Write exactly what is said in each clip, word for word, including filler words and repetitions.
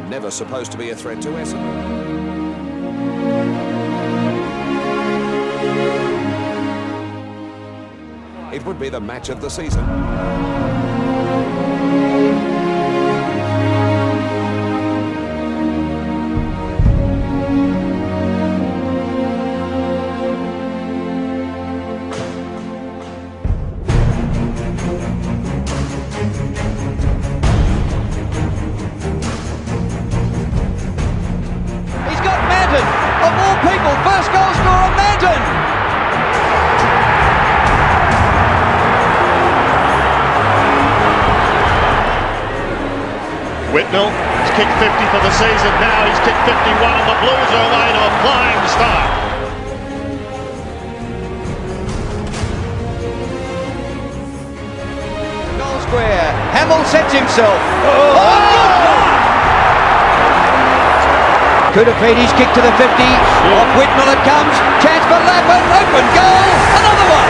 never supposed to be a threat to Essendon. It would be the match of the season. He's got Manton, of all people, first goal scorer Manton! Whitnell has kicked fifty for the season. Now he's kicked fifty-one and the Blues are away to a flying start. Goal square. Hamill sets himself. Oh, oh good mark! Kudafidi's kick to the fifty. Shit. Off Whitnell it comes. Chance for Lappin. Open goal. Another one.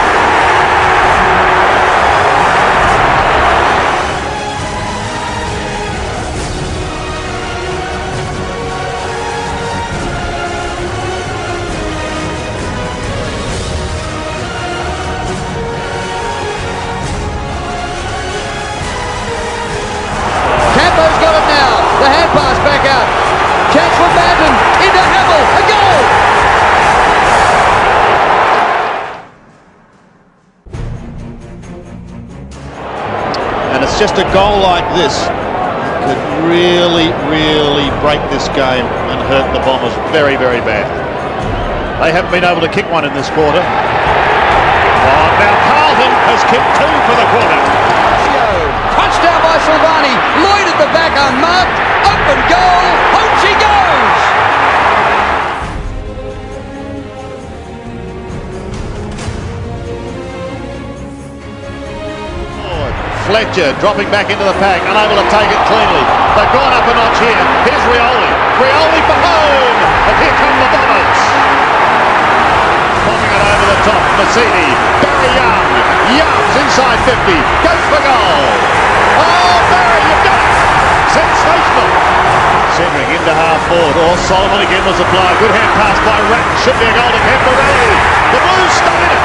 Campo's got it now. The hand pass back out. Chance for Manton. Into Hamill. A goal. And it's just a goal like this could really, really break this game and hurt the Bombers very, very bad. They haven't been able to kick one in this quarter. Oh, now Carlton has kicked two for the quarter. Touchdown by Silvani. Lloyd at the back unmarked. Open goal. Home she goes. Oh, Fletcher dropping back into the pack, unable to take it cleanly. They've gone up a notch here. Here's Rioli. Rioli for home. And here come the Bombers. Popping it over the top. Massini. Barry Young. Young's inside fifty. Goes for goal. Oh, Barry, you've done it! Sensational! Centering into half forward. Oh, Solomon again was applied. Good hand pass by Ratton. Should be a goal to Camporelli. The Blues stuck in it.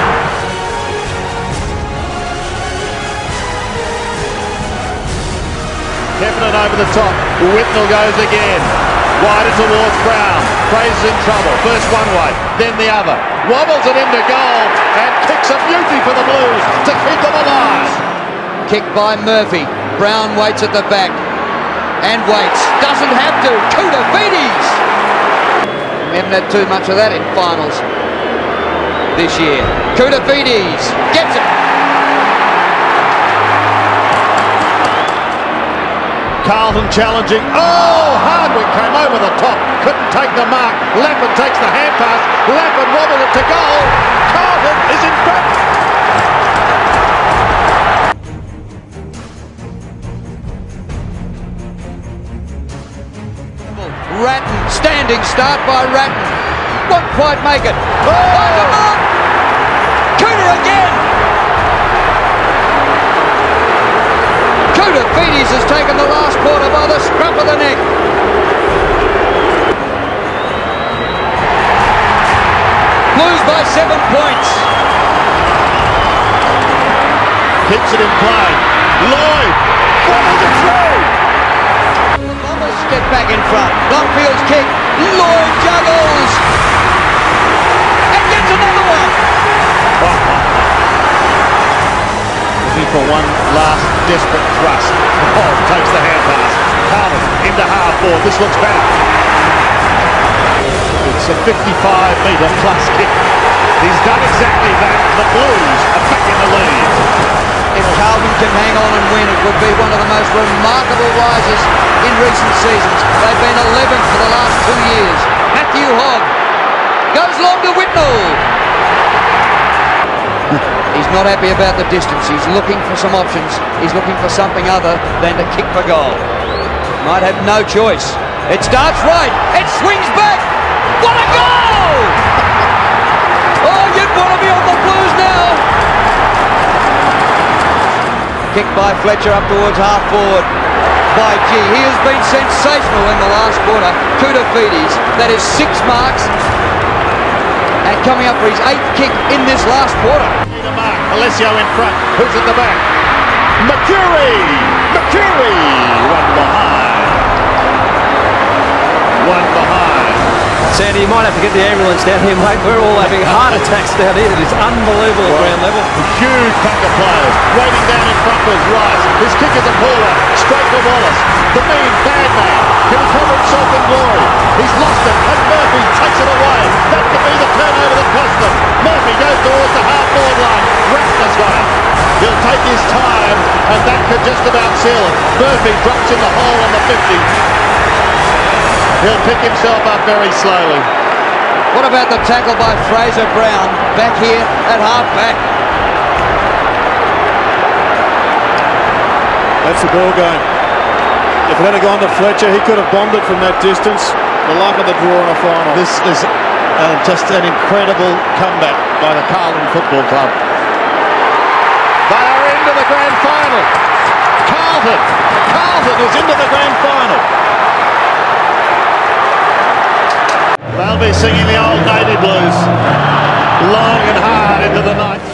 Keeping it over the top. Whitnell goes again. Wider towards Brown. Fraser's in trouble. First one way, then the other. Wobbles it into goal and kicks a beauty for the Blues to keep them alive. Kick by Murphy. Brown waits at the back. And waits. Doesn't have to. Kudafidi's. We haven't had too much of that in finals this year. Kudafidi's. Gets it. Carlton challenging. Oh, Hardwick came over the top. Couldn't take the mark. Lappin takes the hand pass. Lappin wobbled it to goal. Carlton is in front. Ratton, standing start by Ratton. Won't quite make it. Oh, the mark! Kuda again! Kudafidi's has taken the last quarter by the scruff of the neck. Blues by seven points. Keeps it in play. Lloyd. What is it through? Get back in front. Longfield's kick. Lloyd juggles. And gets another one. Looking for one last desperate thrust. Oh, takes the hand pass. Carlton into half forward. This looks better. It's a fifty-five metre plus kick. He's done exactly that. The Blues are back in the lead. If Carlton can hang on and win, it would be one of the most remarkable rises in recent seasons. They've been eleventh for the last two years. Matthew Hogg goes long to Whitnell. He's not happy about the distance. He's looking for some options. He's looking for something other than to kick for goal. Might have no choice. It starts right. It swings back. What a goal! Oh, you'd want to be on the Blues now. Kick by Fletcher up towards half forward. by G. He has been sensational in the last quarter. Kuda Feedes, that is six marks, and coming up for his eighth kick in this last quarter. Alessio in front. Who's at the back? Mercury! Mercury! One behind. One behind. Sandy, you might have to get the ambulance down here, mate. We're all having heart attacks down here. It is unbelievable at ground level. Huge pack of players. Waiting down in front was Rice. His kick is a puller. Straight to Wallace. The mean bad man. He'll cover himself in glory. He's lost it. And Murphy takes it away. That could be the turnover that cost them. Murphy goes towards the half-forward line. Ratner's got it. He'll take his time, and that could just about seal it. Murphy drops in the hole on the fifty. He'll pick himself up very slowly. What about the tackle by Fraser Brown back here at half-back? That's the ball game. If it had gone to Fletcher, he could have bombed it from that distance. The luck of the draw in a final. This is uh, just an incredible comeback by the Carlton Football Club. They are into the grand final. Carlton. Carlton is into the grand final. They'll be singing the old Navy blues long and hard into the night.